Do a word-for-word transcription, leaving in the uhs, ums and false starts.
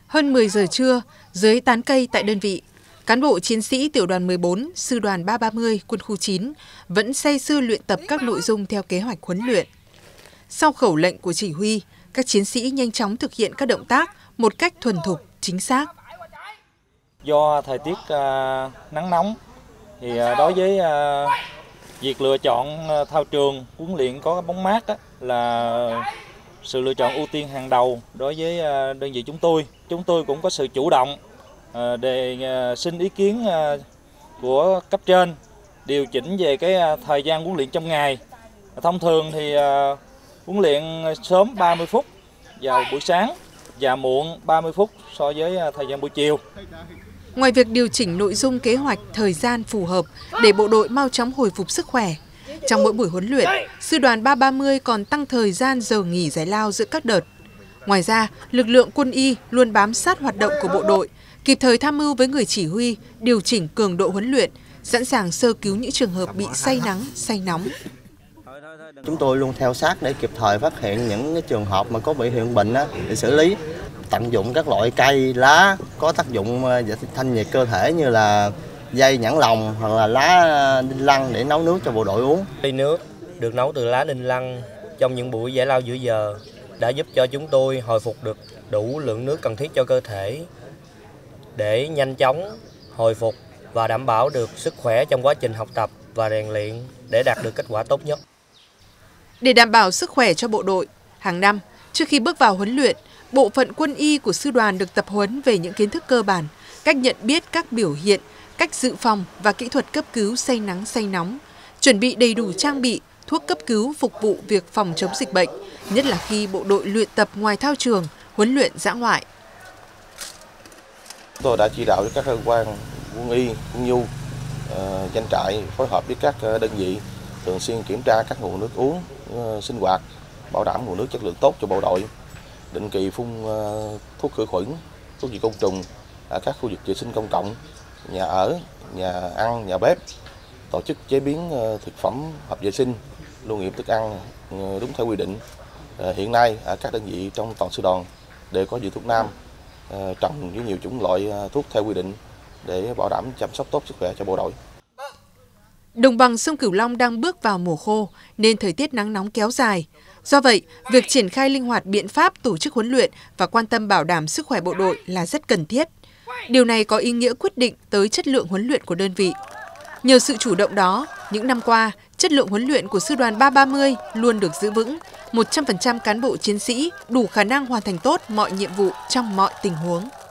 Hơn mười giờ trưa, dưới tán cây tại đơn vị, cán bộ chiến sĩ tiểu đoàn mười bốn, sư đoàn ba ba mươi, quân khu chín vẫn say sưa luyện tập các nội dung theo kế hoạch huấn luyện. Sau khẩu lệnh của chỉ huy, các chiến sĩ nhanh chóng thực hiện các động tác một cách thuần thục, chính xác. Do thời tiết uh, nắng nóng, thì uh, đối với uh, việc lựa chọn uh, thao trường huấn luyện có bóng mát đó, là sự lựa chọn ưu tiên hàng đầu đối với uh, đơn vị chúng tôi. Chúng tôi cũng có sự chủ động uh, để uh, xin ý kiến uh, của cấp trên điều chỉnh về cái uh, thời gian huấn luyện trong ngày. Thông thường thì uh, huấn luyện sớm ba mươi phút vào buổi sáng và muộn ba mươi phút so với uh, thời gian buổi chiều. Ngoài việc điều chỉnh nội dung kế hoạch, thời gian phù hợp để bộ đội mau chóng hồi phục sức khỏe, trong mỗi buổi huấn luyện, sư đoàn ba ba mươi còn tăng thời gian giờ nghỉ giải lao giữa các đợt. Ngoài ra, lực lượng quân y luôn bám sát hoạt động của bộ đội, kịp thời tham mưu với người chỉ huy, điều chỉnh cường độ huấn luyện, sẵn sàng sơ cứu những trường hợp bị say nắng, say nóng. Chúng tôi luôn theo sát để kịp thời phát hiện những cái trường hợp mà có biểu hiện bệnh á, để xử lý. Tận dụng các loại cây, lá có tác dụng thanh nhiệt cơ thể như là dây nhãn lồng hoặc là lá đinh lăng để nấu nước cho bộ đội uống. Ly nước được nấu từ lá đinh lăng trong những buổi giải lao giữa giờ đã giúp cho chúng tôi hồi phục được đủ lượng nước cần thiết cho cơ thể để nhanh chóng hồi phục và đảm bảo được sức khỏe trong quá trình học tập và rèn luyện để đạt được kết quả tốt nhất. Để đảm bảo sức khỏe cho bộ đội, hàng năm, trước khi bước vào huấn luyện, bộ phận quân y của sư đoàn được tập huấn về những kiến thức cơ bản, cách nhận biết các biểu hiện, cách dự phòng và kỹ thuật cấp cứu say nắng say nóng, chuẩn bị đầy đủ trang bị, thuốc cấp cứu phục vụ việc phòng chống dịch bệnh, nhất là khi bộ đội luyện tập ngoài thao trường, huấn luyện dã ngoại. Tôi đã chỉ đạo cho các cơ quan quân y, quân nhu, uh, doanh trại phối hợp với các đơn vị thường xuyên kiểm tra các nguồn nước uống, uh, sinh hoạt, bảo đảm nguồn nước chất lượng tốt cho bộ đội, định kỳ phun uh, thuốc khử khuẩn, thuốc diệt côn trùng ở các khu vực vệ sinh công cộng, nhà ở, nhà ăn, nhà bếp, tổ chức chế biến uh, thực phẩm hợp vệ sinh, lưu nghiệm thức ăn uh, đúng theo quy định. Uh, hiện nay ở các đơn vị trong toàn sư đoàn đều có vườn thuốc nam uh, trồng với nhiều chủng loại uh, thuốc theo quy định để bảo đảm chăm sóc tốt sức khỏe cho bộ đội. Đồng bằng sông Cửu Long đang bước vào mùa khô nên thời tiết nắng nóng kéo dài. Do vậy, việc triển khai linh hoạt biện pháp tổ chức huấn luyện và quan tâm bảo đảm sức khỏe bộ đội là rất cần thiết. Điều này có ý nghĩa quyết định tới chất lượng huấn luyện của đơn vị. Nhờ sự chủ động đó, những năm qua, chất lượng huấn luyện của sư đoàn ba ba mươi luôn được giữ vững, một trăm phần trăm cán bộ chiến sĩ đủ khả năng hoàn thành tốt mọi nhiệm vụ trong mọi tình huống.